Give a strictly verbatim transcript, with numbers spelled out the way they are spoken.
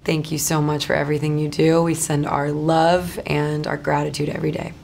Thank you so much for everything you do. We send our love and our gratitude every day.